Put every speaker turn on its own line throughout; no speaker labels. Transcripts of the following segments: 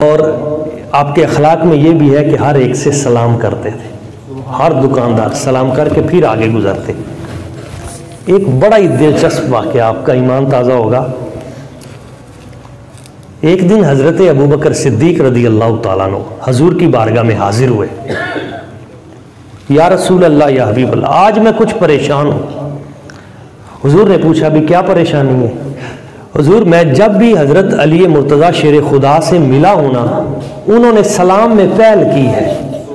اور آپ کے اخلاق میں یہ بھی ہے کہ ہر ایک سے سلام کرتے تھے، ہر دکاندار سلام کر کے پھر آگے گزرتے۔ ایک بڑا ہی دلچسپ واقعہ، آپ کا ایمان تازہ ہوگا۔ ایک دن حضرت ابوبکر صدیق رضی اللہ تعالیٰ عنہ حضور کی بارگاہ میں حاضر ہوئے۔ یا رسول اللہ، یا حبیب اللہ، آج میں کچھ پریشان ہوں۔ حضور نے پوچھا بھی کیا پریشانی ہے؟ حضور میں جب بھی حضرت علی مرتضیٰ شیر خدا سے ملا ہوں نا، انہوں نے سلام میں پہل کی ہے،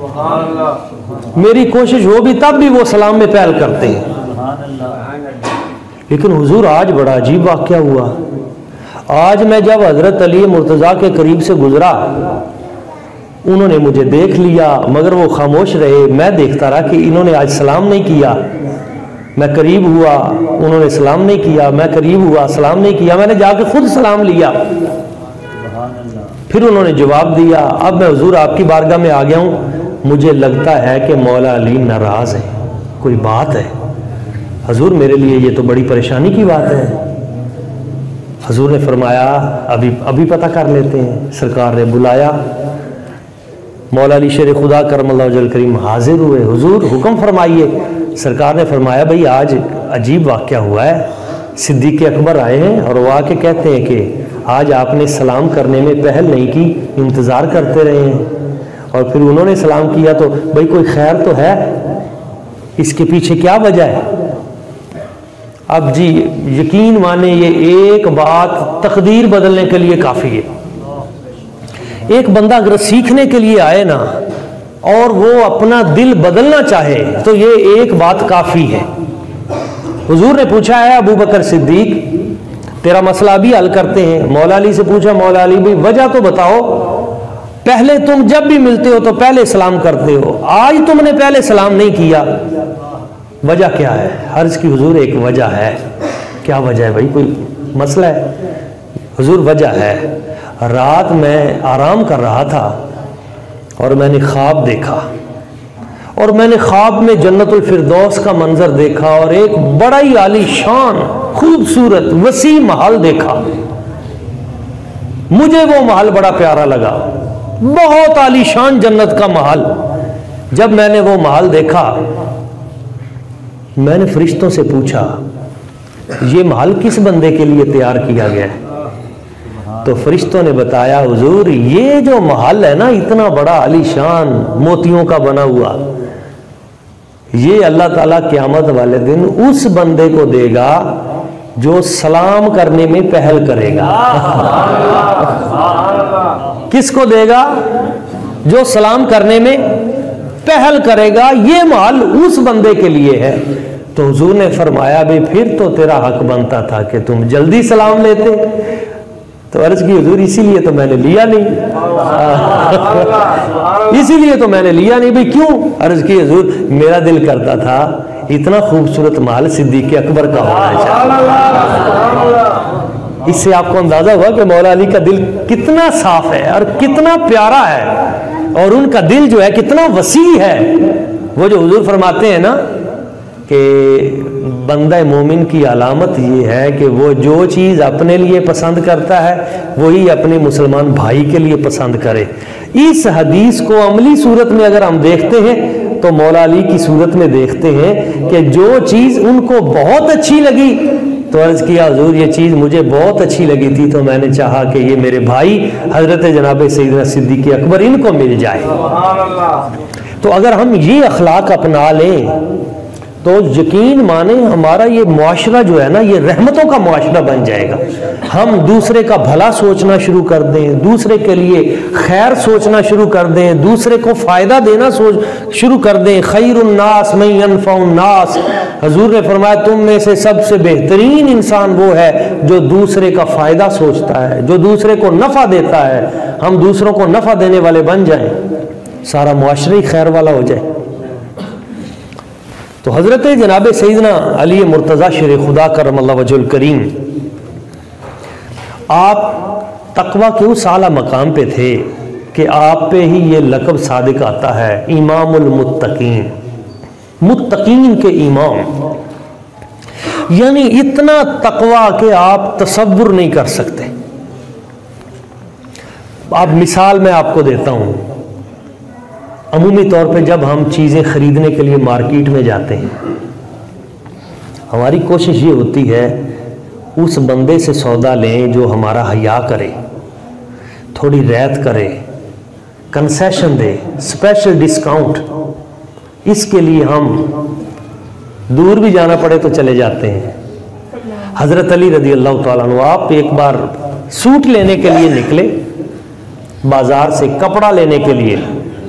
میری کوشش ہو بھی تب بھی وہ سلام میں پہل کرتے ہیں۔ لیکن حضور آج بڑا عجیب واقعہ ہوا۔ آج میں جب حضرت علی مرتضیٰ کے قریب سے گزرا، انہوں نے مجھے دیکھ لیا مگر وہ خاموش رہے۔ میں دیکھتا رہا کہ انہوں نے آج سلام نہیں کیا۔ میں قریب ہوا، انہوں نے سلام نہیں کیا۔ میں قریب ہوا، سلام نہیں کیا۔ میں نے جا کے خود سلام لیا، پھر انہوں نے جواب دیا۔ اب میں حضور آپ کی بارگاہ میں آ گیا ہوں، مجھے لگتا ہے کہ مولا علی ناراض ہے، کوئی بات ہے۔ حضور میرے لیے یہ تو بڑی پریشانی کی بات ہے۔ حضور نے فرمایا ابھی پتہ کر لیتے ہیں۔ سرکار نے بلایا، مولا علی شیر خدا کرم اللہ وجہ الکریم حاضر ہوئے۔ حضور حکم فرمائیے۔ سرکار نے فرمایا بھئی آج عجیب واقعہ ہوا ہے، صدیق اکبر آئے ہیں اور وہ آ کے کہتے ہیں کہ آج آپ نے سلام کرنے میں پہل نہیں کی، انتظار کرتے رہے ہیں، اور پھر انہوں نے سلام کیا، تو بھئی کوئی خیر تو ہے، اس کے پیچھے کیا وجہ ہے؟ اب جی یقین مانے یہ ایک بات تقدیر بدلنے کے لیے کافی ہے۔ ایک بندہ اگر سیکھنے کے لیے آئے نا اور وہ اپنا دل بدلنا چاہے تو یہ ایک بات کافی ہے۔ حضور نے پوچھا ہے ابوبکر صدیق تیرا مسئلہ بھی حل کرتے ہیں۔ مولا علی سے پوچھا، مولا علی بھی وجہ تو بتاؤ، پہلے تم جب بھی ملتے ہو تو پہلے سلام کرتے ہو، آج تم نے پہلے سلام نہیں کیا، وجہ کیا ہے؟ عرض کی حضور ایک وجہ ہے۔ کیا وجہ ہے بھائی؟ کوئی مسئلہ ہے؟ حضور وجہ ہے، رات میں آرام کر رہا تھا اور میں نے خواب دیکھا، اور میں نے خواب میں جنت الفردوس کا منظر دیکھا اور ایک بڑا ہی عالی شان خوبصورت وسیع محل دیکھا۔ مجھے وہ محل بڑا پیارا لگا، بہت عالی شان جنت کا محل۔ جب میں نے وہ محل دیکھا، میں نے فرشتوں سے پوچھا یہ محل کس بندے کے لیے تیار کیا گیا ہے؟ تو فرشتوں نے بتایا حضور یہ جو محل ہے نا اتنا بڑا عالی شان موتیوں کا بنا ہوا، یہ اللہ تعالیٰ قیامت والے دن اس بندے کو دے گا جو سلام کرنے میں پہل کرے گا۔ کس کو دے گا؟ جو سلام کرنے میں پہل کرے گا، یہ محل اس بندے کے لیے ہے۔ تو حضور نے فرمایا بھی پھر تو تیرا حق بنتا تھا کہ تم جلدی سلام لیتے۔ تو عرض کی حضور اسی لیے تو میں نے لیا نہیں، اسی لیے تو میں نے لیا نہیں۔ بھئی کیوں؟ عرض کی حضور میرا دل کرتا تھا اتنا خوبصورت محل صدیق اکبر کا ہونا چاہیے۔ اس سے آپ کو اندازہ ہوا کہ مولا علی کا دل کتنا صاف ہے اور کتنا پیارا ہے، اور ان کا دل جو ہے کتنا وسیع ہے۔ وہ جو حضور فرماتے ہیں نا کہ بندہ مومن کی علامت یہ ہے کہ وہ جو چیز اپنے لیے پسند کرتا ہے وہی اپنے مسلمان بھائی کے لیے پسند کرے۔ اس حدیث کو عملی صورت میں اگر ہم دیکھتے ہیں تو مولا علی کی صورت میں دیکھتے ہیں کہ جو چیز ان کو بہت اچھی لگی تو عرض کیا حضور یہ چیز مجھے بہت اچھی لگی تھی، تو میں نے چاہا کہ یہ میرے بھائی حضرت جناب سیدنا صدیق اکبر ان کو مل جائے۔ تو اگر ہم یہ اخلاق اپنا لیں تو یقین مانیں ہمارا یہ معاشرہ جو ہے نا یہ رحمتوں کا معاشرہ بن جائے گا۔ ہم دوسرے کا بھلا سوچنا شروع کر دیں، دوسرے کے لیے خیر سوچنا شروع کر دیں، دوسرے کو فائدہ دینا شروع کر دیں۔ خیر الناس من ينفع الناس، حضور نے فرمایا تم میں سے سب سے بہترین انسان وہ ہے جو دوسرے کا فائدہ سوچتا ہے، جو دوسرے کو نفع دیتا ہے۔ ہم دوسروں کو نفع دینے والے بن جائیں، سارا معاشرہ ہی خیر والا ہو جائے۔ تو حضرت جناب سیدنا علی مرتضیٰ شیر خدا کرم اللہ وجہ الکریم آپ تقوی کے اس اعلیٰ مقام پہ تھے کہ آپ پہ ہی یہ لقب صادق آتا ہے امام المتقین، متقین کے امام، یعنی اتنا تقوی کہ آپ تصور نہیں کر سکتے۔ اب مثال میں آپ کو دیتا ہوں. عمومی طور پہ جب ہم چیزیں خریدنے کے لیے مارکیٹ میں جاتے ہیں، ہماری کوشش یہ ہوتی ہے اس بندے سے سودا لیں جو ہمارا حیا کرے، تھوڑی رعایت کرے، کنسیشن دے، اسپیشل ڈسکاؤنٹ. اس کے لیے ہم دور بھی جانا پڑے تو چلے جاتے ہیں. حضرت علی رضی اللہ تعالیٰ عنہ آپ ایک بار سوٹ لینے کے لیے نکلے بازار سے، کپڑا لینے کے لیے.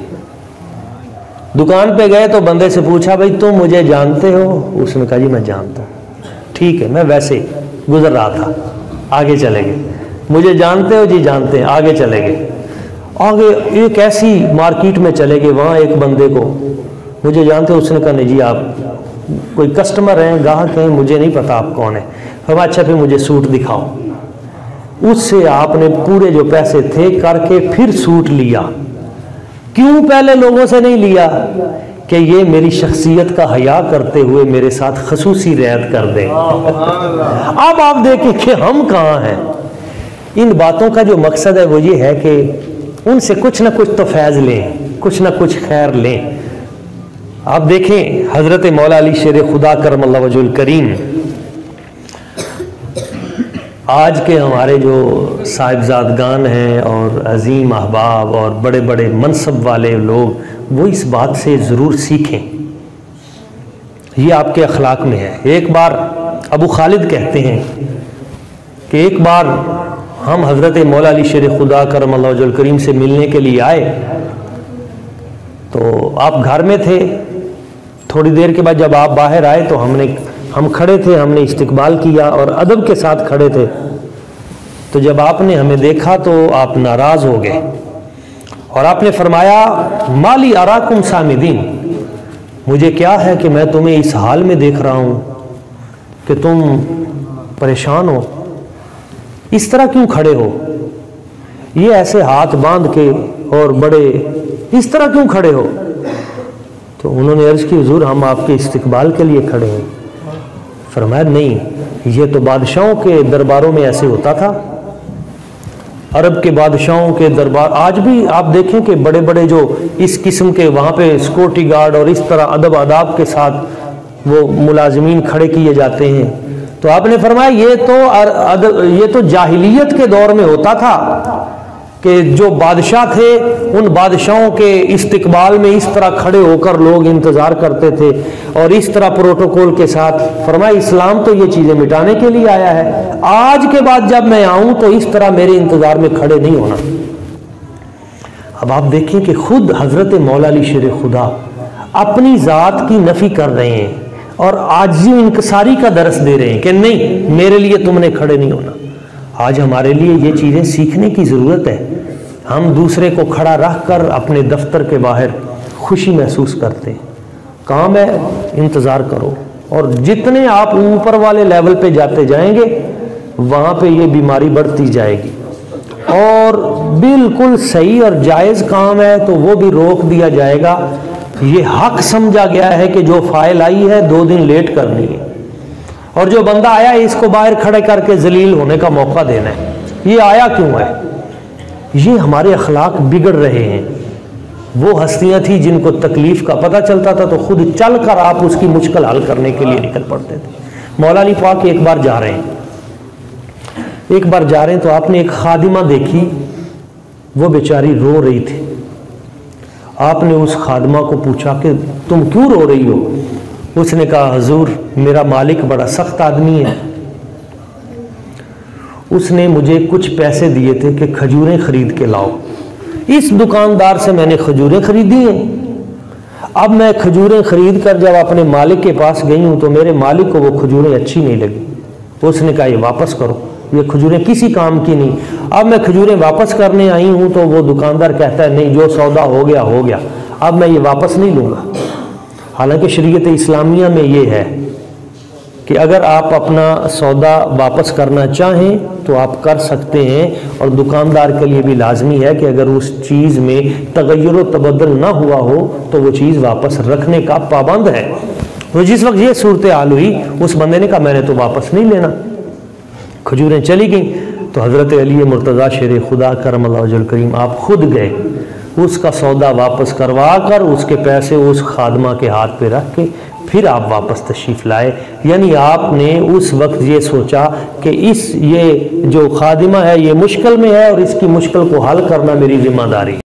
دکان پہ گئے تو بندے سے پوچھا بھائی تم مجھے جانتے ہو؟ اس نے کہا جی میں جانتا ہوں. ٹھیک ہے، میں ویسے گزر رہا تھا. آگے چلے گئے. مجھے جانتے ہو؟ جی جانتے ہیں. آگے چلے گئے. آگے ایک ایسی مارکیٹ میں چلے گئے، وہاں ایک بندے کو مجھے جانتے ہو؟ اس نے کہا نہیں جی آپ کوئی کسٹمر ہیں، گاہک ہیں، مجھے نہیں پتا آپ کون ہیں. ہم اچھا پھر مجھے سوٹ دکھاؤ. اس سے آپ نے پورے جو پیسے تھے کر کے پھر سوٹ لیا. کیوں پہلے لوگوں سے نہیں لیا؟ کہ یہ میری شخصیت کا حیا کرتے ہوئے میرے ساتھ خصوصی رعایت کر دیں. اب آپ دیکھیں کہ ہم کہاں ہیں. ان باتوں کا جو مقصد ہے وہ یہ ہے کہ ان سے کچھ نہ کچھ تو فیض لیں، کچھ نہ کچھ خیر لیں. آپ دیکھیں حضرت مولا علی شیر خدا کرم اللہ وجہ الکریم، آج کے ہمارے جو صاحبزادگان ہیں اور عظیم احباب اور بڑے بڑے منصب والے لوگ، وہ اس بات سے ضرور سیکھیں. یہ آپ کے اخلاق میں ہے. ایک بار ابو خالد کہتے ہیں کہ ایک بار ہم حضرت مولا علی شیر خدا کرم اللہ وجہ الکریم سے ملنے کے لیے آئے تو آپ گھر میں تھے. تھوڑی دیر کے بعد جب آپ باہر آئے تو ہم کھڑے تھے، ہم نے استقبال کیا اور ادب کے ساتھ کھڑے تھے. تو جب آپ نے ہمیں دیکھا تو آپ ناراض ہو گئے اور آپ نے فرمایا مالی اراکم سامدین، مجھے کیا ہے کہ میں تمہیں اس حال میں دیکھ رہا ہوں کہ تم پریشان ہو، اس طرح کیوں کھڑے ہو؟ یہ ایسے ہاتھ باندھ کے اور بڑے اس طرح کیوں کھڑے ہو؟ تو انہوں نے عرض کی حضور ہم آپ کے استقبال کے لیے کھڑے ہیں. فرمایا نہیں، یہ تو بادشاہوں کے درباروں میں ایسے ہوتا تھا. عرب کے بادشاہوں کے دربار آج بھی آپ دیکھیں کہ بڑے بڑے جو اس قسم کے وہاں پہ سیکورٹی گارڈ اور اس طرح ادب آداب کے ساتھ وہ ملازمین کھڑے کیے جاتے ہیں. تو آپ نے فرمایا یہ تو جاہلیت کے دور میں ہوتا تھا کہ جو بادشاہ تھے ان بادشاہوں کے استقبال میں اس طرح کھڑے ہو کر لوگ انتظار کرتے تھے اور اس طرح پروٹوکول کے ساتھ. فرمایا اسلام تو یہ چیزیں مٹانے کے لیے آیا ہے. آج کے بعد جب میں آؤں تو اس طرح میرے انتظار میں کھڑے نہیں ہونا. اب آپ دیکھیں کہ خود حضرت مولا علی شیر خدا اپنی ذات کی نفی کر رہے ہیں اور عاجزی و انکساری کا درس دے رہے ہیں کہ نہیں میرے لیے تم نے کھڑے نہیں ہونا. آج ہمارے لیے یہ چیزیں سیکھنے کی ضرورت ہے. ہم دوسرے کو کھڑا رکھ کر اپنے دفتر کے باہر خوشی محسوس کرتے ہیں. کام ہے انتظار کرو، اور جتنے آپ اوپر والے لیول پہ جاتے جائیں گے وہاں پہ یہ بیماری بڑھتی جائے گی. اور بالکل صحیح اور جائز کام ہے تو وہ بھی روک دیا جائے گا. یہ حق سمجھا گیا ہے کہ جو فائل آئی ہے 2 دن لیٹ کرنی ہے، اور جو بندہ آیا ہے اس کو باہر کھڑے کر کے ذلیل ہونے کا موقع دینا ہے. یہ آیا کیوں ہے؟ یہ ہمارے اخلاق بگڑ رہے ہیں. وہ ہستیاں تھیں جن کو تکلیف کا پتہ چلتا تھا تو خود چل کر آپ اس کی مشکل حل کرنے کے لیے نکل پڑتے تھے. مولا علی پاک ایک بار جا رہے ہیں تو آپ نے ایک خادمہ دیکھی، وہ بیچاری رو رہی تھی. آپ نے اس خادمہ کو پوچھا کہ تم کیوں رو رہی ہو؟ اس نے کہا حضور میرا مالک بڑا سخت آدمی ہے، اس نے مجھے کچھ پیسے دیے تھے کہ کھجوریں خرید کے لاؤ. اس دکاندار سے میں نے کھجوریں خریدی ہیں. اب میں کھجوریں خرید کر جب اپنے مالک کے پاس گئی ہوں تو میرے مالک کو وہ کھجوریں اچھی نہیں لگی. اس نے کہا یہ واپس کرو، یہ کھجوریں کسی کام کی نہیں. اب میں کھجوریں واپس کرنے آئی ہوں تو وہ دکاندار کہتا ہے نہیں جو سودا ہو گیا، اب میں یہ واپس نہیں لوں گا. حالانکہ شریعت اسلامیہ میں یہ ہے کہ اگر آپ اپنا سودا واپس کرنا چاہیں تو آپ کر سکتے ہیں، اور دکاندار کے لیے بھی لازمی ہے کہ اگر اس چیز میں تغیر و تبدل نہ ہوا ہو تو وہ چیز واپس رکھنے کا پابند ہے. تو جس وقت یہ صورتحال ہوئی اس بندے نے کہا میں نے تو واپس نہیں لینا. کھجوریں چلی گئیں تو حضرت علی مرتضیٰ شیر خدا کرم اللہ وجہ الکریم آپ خود گئے، اس کا سودا واپس کروا کر اس کے پیسے اس خادمہ کے ہاتھ پہ رکھ کے پھر آپ واپس تشریف لائے۔ یعنی آپ نے اس وقت یہ سوچا کہ یہ جو خادمہ ہے یہ مشکل میں ہے اور اس کی مشکل کو حل کرنا میری ذمہ داری ہے۔